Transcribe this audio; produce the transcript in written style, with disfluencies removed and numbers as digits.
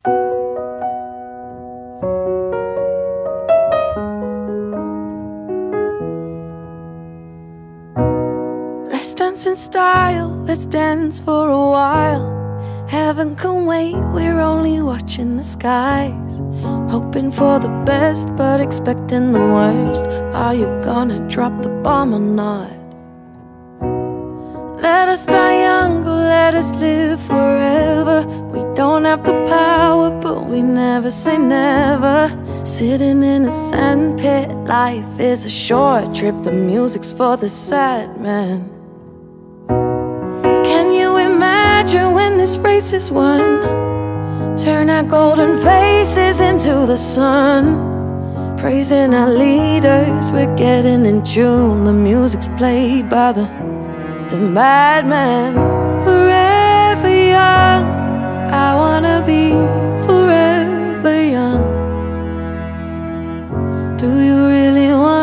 Let's dance in style, let's dance for a while. Heaven can wait, we're only watching the skies. Hoping for the best, but expecting the worst. Are you gonna drop the bomb or not? Let us die young, or let us live forever. We don't have the power, but we never say never. Sitting in a sandpit, life is a short trip. The music's for the sad man. Can you imagine when this race is won? Turn our golden faces into the sun. Praising our leaders, we're getting in tune. The music's played by the madman. Forever young, I wanna be forever young. Do you really want